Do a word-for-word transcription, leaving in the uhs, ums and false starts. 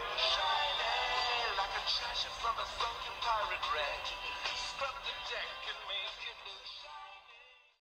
Shining like a treasure from a sunken pirate wreck.